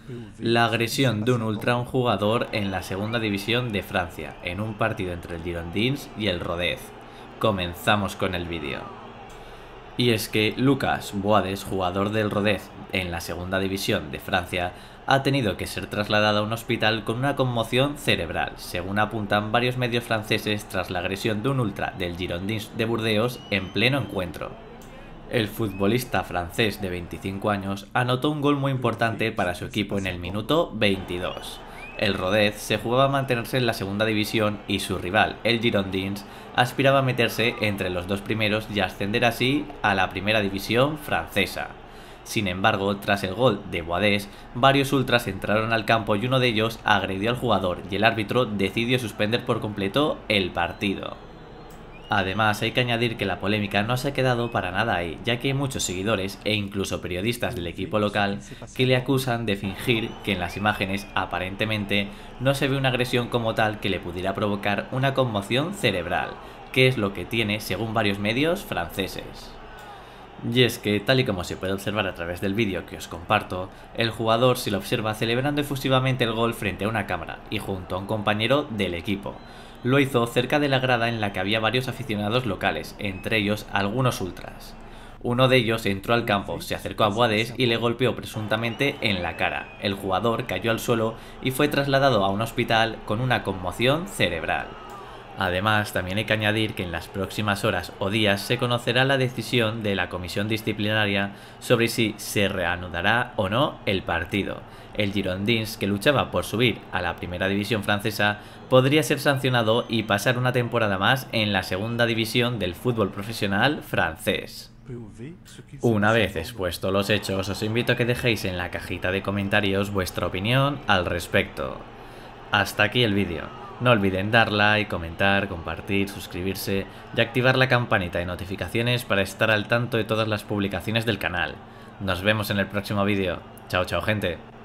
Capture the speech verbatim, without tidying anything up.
La agresión de un ultra a un jugador en la segunda división de Francia, en un partido entre el Girondins y el Rodez. Comenzamos con el vídeo. Y es que Lucas Boades, jugador del Rodez en la segunda división de Francia, ha tenido que ser trasladado a un hospital con una conmoción cerebral, según apuntan varios medios franceses tras la agresión de un ultra del Girondins de Burdeos en pleno encuentro. El futbolista francés de veinticinco años anotó un gol muy importante para su equipo en el minuto veintidós. El Rodez se jugaba a mantenerse en la segunda división y su rival, el Girondins, aspiraba a meterse entre los dos primeros y ascender así a la primera división francesa. Sin embargo, tras el gol de Boades, varios ultras entraron al campo y uno de ellos agredió al jugador y el árbitro decidió suspender por completo el partido. Además, hay que añadir que la polémica no se ha quedado para nada ahí, ya que hay muchos seguidores e incluso periodistas del equipo local que le acusan de fingir que en las imágenes aparentemente no se ve una agresión como tal que le pudiera provocar una conmoción cerebral, que es lo que tiene según varios medios franceses. Y es que, tal y como se puede observar a través del vídeo que os comparto, el jugador se lo observa celebrando efusivamente el gol frente a una cámara y junto a un compañero del equipo. Lo hizo cerca de la grada en la que había varios aficionados locales, entre ellos algunos ultras. Uno de ellos entró al campo, se acercó a Boades y le golpeó presuntamente en la cara. El jugador cayó al suelo y fue trasladado a un hospital con una conmoción cerebral. Además, también hay que añadir que en las próximas horas o días se conocerá la decisión de la comisión disciplinaria sobre si se reanudará o no el partido. El Girondins, que luchaba por subir a la primera división francesa, podría ser sancionado y pasar una temporada más en la segunda división del fútbol profesional francés. Una vez expuesto los hechos, os invito a que dejéis en la cajita de comentarios vuestra opinión al respecto. Hasta aquí el vídeo. No olviden dar like, comentar, compartir, suscribirse y activar la campanita de notificaciones para estar al tanto de todas las publicaciones del canal. Nos vemos en el próximo vídeo. Chao, chao, gente.